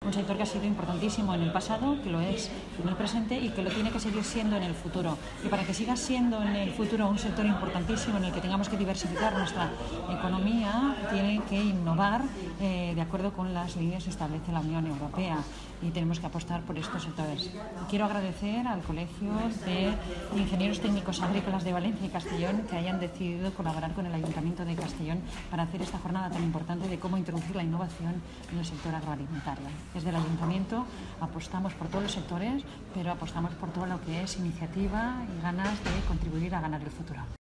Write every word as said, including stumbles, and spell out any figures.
Un sector que ha sido importantísimo en el pasado, que lo es en el presente y que lo tiene que seguir siendo en el futuro. Y para que siga siendo en el futuro un sector importantísimo en el que tengamos que diversificar nuestra economía, tiene que innovar eh, de acuerdo con las líneas que establece la Unión Europea, y tenemos que apostar por estos sectores. Quiero agradecer al Colegio de Ingenieros Técnicos Agrícolas de Valencia y Castellón que hayan decidido colaborar con el Ayuntamiento de Castellón para hacer esta jornada tan importante de cómo introducir la innovación en el sector agroalimentario. Desde el Ayuntamiento apostamos por todos los sectores, pero apostamos por todo lo que es iniciativa y ganas de contribuir a ganar el futuro.